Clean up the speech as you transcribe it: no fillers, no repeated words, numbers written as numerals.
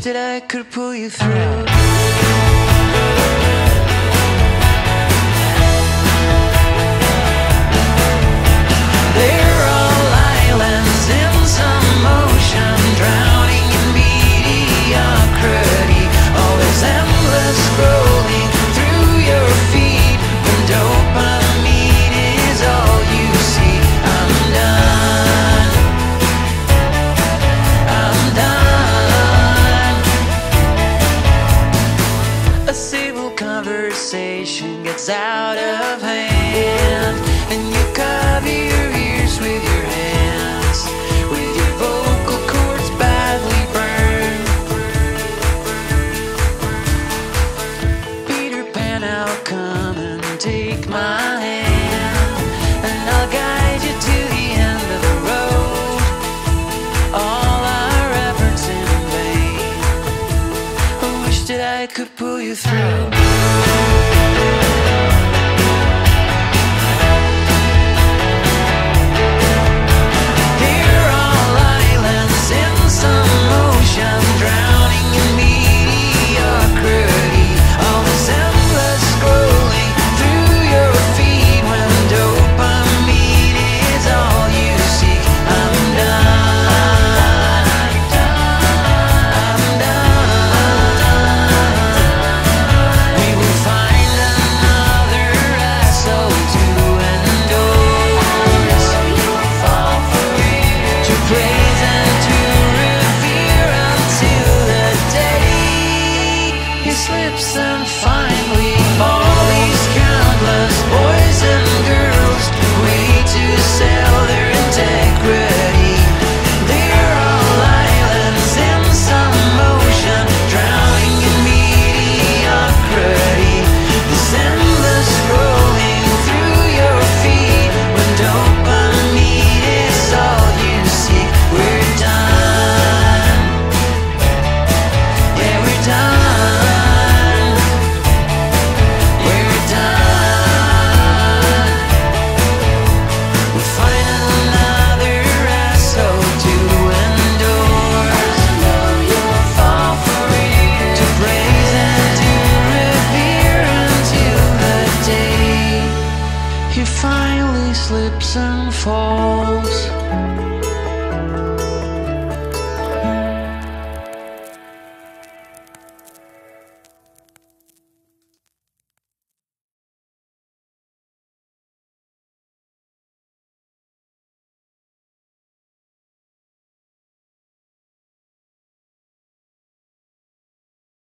that I could pull you through. They're all islands in some ocean, drowning in mediocrity. Always endless scrolling through your feed when dopamine is all you see. I'm done. I'm done. A civil conversation gets out of hand, and you cover your ears with your hands, with your vocal cords badly burned. Peter Pan, I'll come and take my hand, and I'll guide you to the end of the road. All our efforts in vain. I wish that I could pull you through.